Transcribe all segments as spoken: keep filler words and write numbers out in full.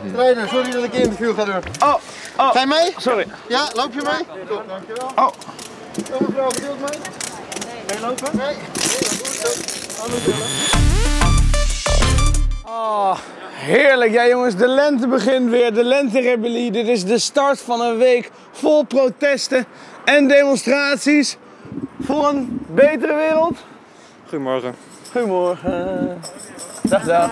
Strijder, sorry dat ik een interview ga doen. Oh, oh. Ga je mee? Sorry. Ja, loop je mee? Top, dankjewel. Oh. Kom mevrouw, gedeeld mee? Nee. Ga je lopen? Nee. Nee, dan doe ik het. Hallo Dylan. Oh, heerlijk. Ja jongens, de lente begint weer. De lenterebellie. Dit is de start van een week vol protesten en demonstraties voor een betere wereld. Goedemorgen. Goedemorgen. Dag, dag.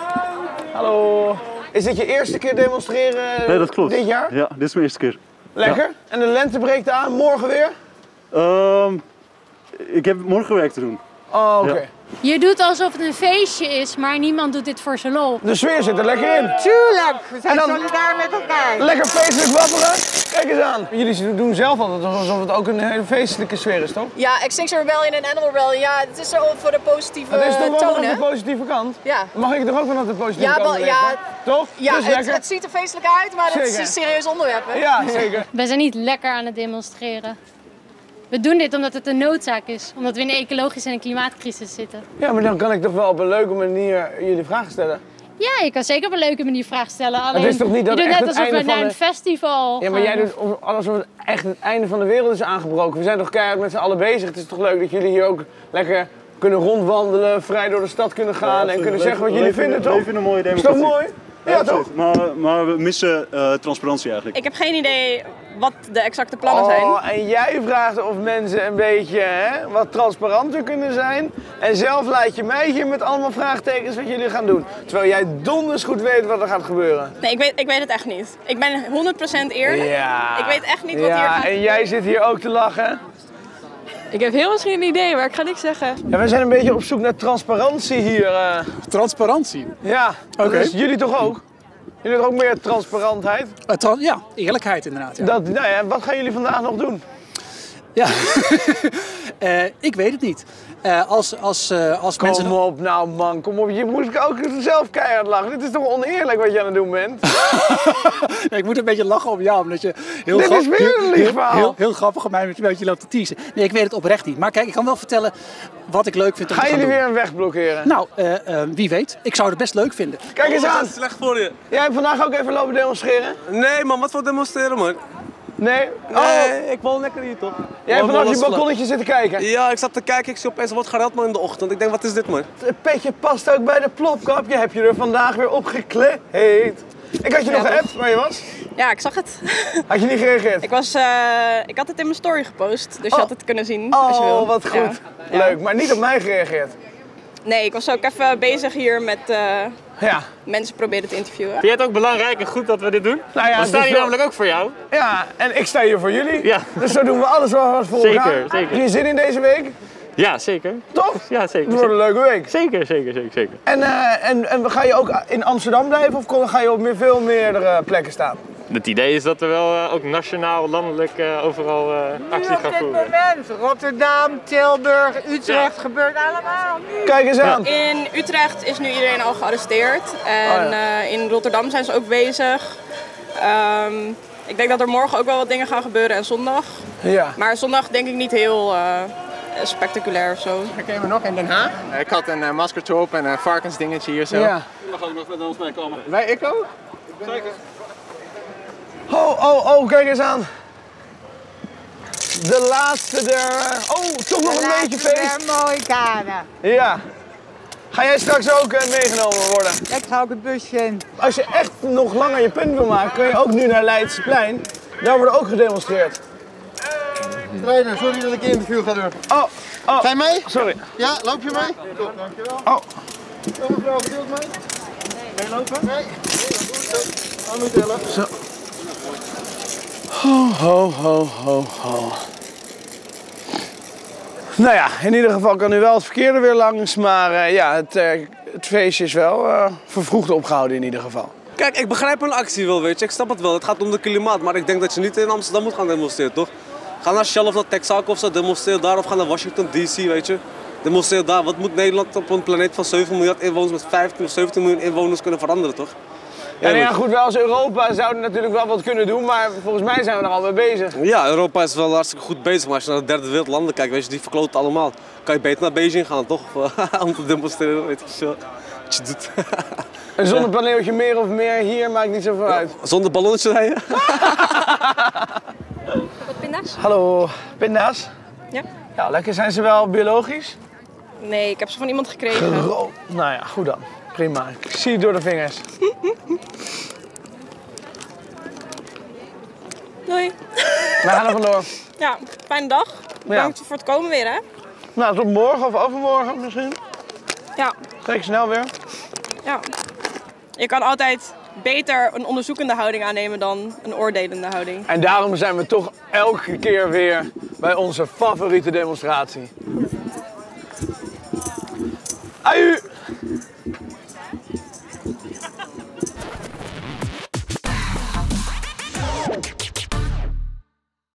Hallo. Is dit je eerste keer demonstreren Nee, dat klopt. dit jaar? Ja, dit is mijn eerste keer. Lekker. Ja. En de lente breekt aan. Morgen weer? Um, ik heb morgen werk te doen. Oh, oké. Okay. Ja. Je doet alsof het een feestje is, maar niemand doet dit voor zijn lol. De sfeer zit er lekker in. Tuurlijk, we zijn dan, solidair met elkaar. Lekker feestelijk wapperen. Kijk eens aan. Jullie doen zelf altijd alsof het ook een hele feestelijke sfeer is, toch? Ja, Extinction Rebellion en Animal Rebellion, ja, het is zo voor de positieve Het is toch wel toon, vanaf hè? de positieve kant? Ja. Dan mag ik toch ook vanaf de positieve ja, kant wel, ja, toch? Ja, dus het, lekker. het ziet er feestelijk uit, maar het is een serieus onderwerp, hè? Ja, zeker. Wij zijn niet lekker aan het demonstreren. We doen dit omdat het een noodzaak is, omdat we in een ecologische en een klimaatcrisis zitten. Ja, maar dan kan ik toch wel op een leuke manier jullie vragen stellen? Ja, je kan zeker op een leuke manier vragen stellen. Alleen, het is toch niet dat je doet echt net het alsof einde we van naar de... een festival Ja, maar gaan. jij doet alsof het echt het einde van de wereld is aangebroken. We zijn toch keihard met z'n allen bezig. Het is toch leuk dat jullie hier ook lekker kunnen rondwandelen, vrij door de stad kunnen gaan ja, en kunnen zeggen wat jullie leven, vinden, toch? We leven een mooie democratie. Is toch mooi? Ja, ja toch? Maar, maar we missen uh, transparantie eigenlijk. Ik heb geen idee wat de exacte plannen zijn. Oh, en jij vraagt of mensen een beetje hè, wat transparanter kunnen zijn. En zelf laat je mij hier met allemaal vraagtekens wat jullie gaan doen. Terwijl jij donders goed weet wat er gaat gebeuren. Nee, ik weet, ik weet het echt niet. Ik ben honderd procent eerlijk. Ja. Ik weet echt niet wat ja, hier gaat en gebeuren. jij zit hier ook te lachen. Ik heb heel misschien een idee, maar ik ga niks zeggen. Ja, wij zijn een beetje op zoek naar transparantie hier. Uh. Transparantie? Ja, dat okay. is jullie toch ook? Jullie hebben ook meer transparantheid? Uh, tra ja, eerlijkheid inderdaad. Ja. Dat, nou ja, wat gaan jullie vandaag nog doen? Ja, uh, ik weet het niet. Uh, als, als, uh, als kom mensen... op nou man, kom op. Je moet ook zelf keihard lachen. Dit is toch oneerlijk wat je aan het doen bent? nee, ik moet een beetje lachen op jou, omdat je heel, Dit is weer een lief verhaal. Heel, heel, heel grappig op mij met je een beetje loopt te teasen. Nee, ik weet het oprecht niet. Maar kijk, ik kan wel vertellen wat ik leuk vind om Gaan te gaan jullie doen. weer een weg blokkeren? Nou, uh, uh, wie weet. Ik zou het best leuk vinden. Kijk eens aan. Dat is slecht voor je. Jij hebt vandaag ook even lopen demonstreren? Nee man, wat voor demonstreren man? Nee? Oh. Nee, ik woon lekker hier toch? Jij hebt vanaf je balkonnetje zitten kijken? Ja, ik zat te kijken, ik zie opeens wat gereld man in de ochtend. Ik denk, wat is dit man? Het petje past ook bij de plopkap. Je hebt je er vandaag weer op gekleed. Ik had je nog geappt waar je was. Ja, ik zag het. Had je niet gereageerd? Ik, was, uh, ik had het in mijn story gepost, dus oh. je had het kunnen zien oh, als je wil. Oh, wat goed. Ja. Leuk, maar niet op mij gereageerd. Nee, ik was ook even bezig hier met uh, ja. mensen proberen te interviewen. Vind je het ook belangrijk en goed dat we dit doen? Nou ja, we staan hier wel... namelijk ook voor jou. Ja, en ik sta hier voor jullie. Ja. Dus zo doen we alles wat voor zeker, elkaar. Zeker, Heb je zin in deze week? Ja, zeker. Toch? Ja, zeker. Het wordt een leuke week. Zeker, zeker, zeker. zeker. En, uh, en, en ga je ook in Amsterdam blijven of ga je op meer, veel meerdere plekken staan? Het idee is dat we wel uh, ook nationaal, landelijk uh, overal uh, actie gaan voeren. Op dit moment, Rotterdam, Tilburg, Utrecht, ja. gebeurt allemaal nu. Kijk eens aan. Ja. In Utrecht is nu iedereen al gearresteerd en oh ja. uh, in Rotterdam zijn ze ook bezig. Um, ik denk dat er morgen ook wel wat dingen gaan gebeuren en zondag. Ja. Maar zondag denk ik niet heel uh, spectaculair of zo. Herken je me nog in Den Haag? Ik had een uh, maskertje op en een varkensdingetje hier zo. Ja. Je mag ook nog met ons meekomen. Wij, ik ook? Ik ben, Zeker. Oh, oh, oh, kijk eens aan. De laatste der... Oh, toch nog een beetje feest. De mooie kaden. Ja. Ga jij straks ook uh, meegenomen worden? Ik ga ook het busje in. Als je echt nog langer je punt wil maken, kun je ook nu naar Leidseplein. Daar wordt ook gedemonstreerd. Strijder, sorry dat ik een interview ga doen. Oh, oh. Ga je mee? Sorry. Ja, loop je mee? Top, dankjewel. Oh. Kom mevrouw, gedeeld mee? Nee. Ga je lopen? Nee. Nee, dan doe ik het. Hallo Dylan. Zo. Ho, ho, ho, ho, ho. Nou ja, in ieder geval kan nu wel het verkeer er weer langs, maar uh, ja, het, uh, het feestje is wel uh, vervroegd opgehouden in ieder geval. Kijk, ik begrijp een actie wel, weet je, ik snap het wel. Het gaat om de klimaat, maar ik denk dat je niet in Amsterdam moet gaan demonstreren, toch? Ga naar Shell of naar Texaco of zo, demonstreer daar of ga naar Washington D C, weet je. Demonstreer daar. Wat moet Nederland op een planeet van zeven miljard inwoners met vijftien of zeventien miljoen inwoners kunnen veranderen, toch? Ja, nou ja, goed, wij als Europa zouden natuurlijk wel wat kunnen doen, maar volgens mij zijn we er al mee bezig. Ja, Europa is wel hartstikke goed bezig, maar als je naar de derde wereldlanden kijkt, weet je, die verkloten allemaal. Kan je beter naar Beijing gaan, toch? Om te demonstreren, weet je wat je doet. Een zonnepaneeltje meer of meer hier maakt niet zoveel uit. Zonder ballonnetje rijden? Wat pinda's? Hallo, pinda's? Ja. Ja, lekker. Zijn ze wel biologisch? Nee, ik heb ze van iemand gekregen. Gro nou ja, goed dan. Prima. Ik zie het door de vingers. Doei. We gaan er vandoor. Ja, fijne dag. Bedankt voor het komen weer, hè? Nou, tot morgen of overmorgen misschien. Ja. Spreek snel weer. Ja. Je kan altijd beter een onderzoekende houding aannemen dan een oordelende houding. En daarom zijn we toch elke keer weer bij onze favoriete demonstratie.